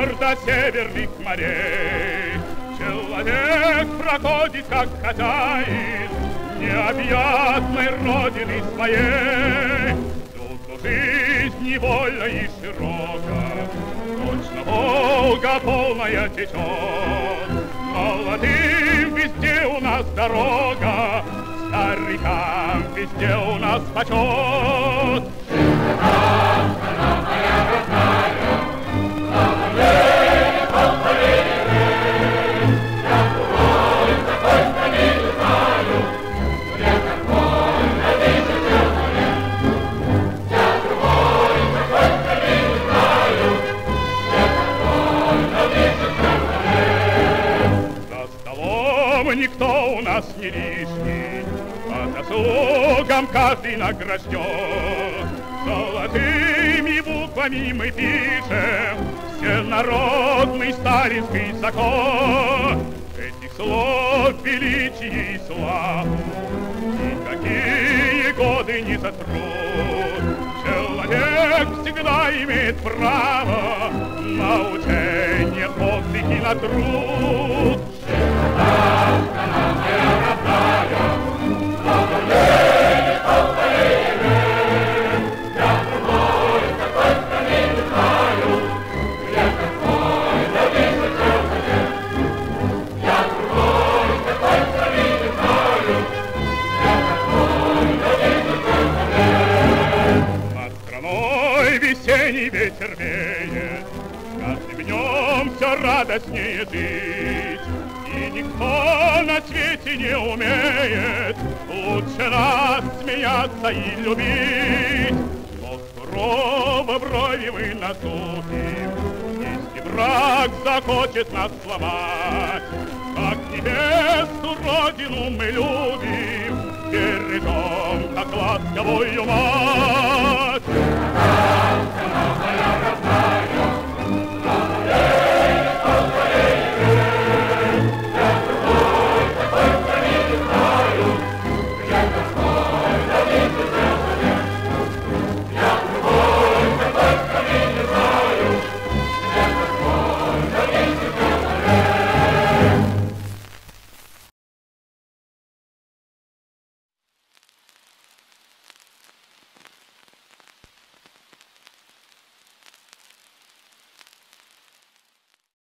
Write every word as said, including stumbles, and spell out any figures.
гор до северных морей. Человек проходит, как хозяин необъятной родины своей. Тут жизнь невольна и широка, точно Волга полная течет. Молодым везде у нас дорога, старикам везде у нас почет. Страна, страна моя родная, слава ей, слава ей, я другой такой страны не знаю, я такой на тысячу лет. Я другой такой страны не знаю, я такой на тысячу лет. За столом никто у нас не лишний, по заслугам каждый награжден. Золотыми буквами мы пишем всенародный сталинский закон. Этих слов величие и славу никакие годы не сотрут. Человек всегда имеет право на учение, подвиг и на труд. Широка, страна моя родная, слава ей, слава ей. Весенний ветер веет, с каждым днем все радостнее жить. И никто на свете не умеет лучше нас смеяться и любить. Но сурово брови мы насупим, если враг захочет нас сломать. Как небесную родину мы любим, бережем, как ласковую мать.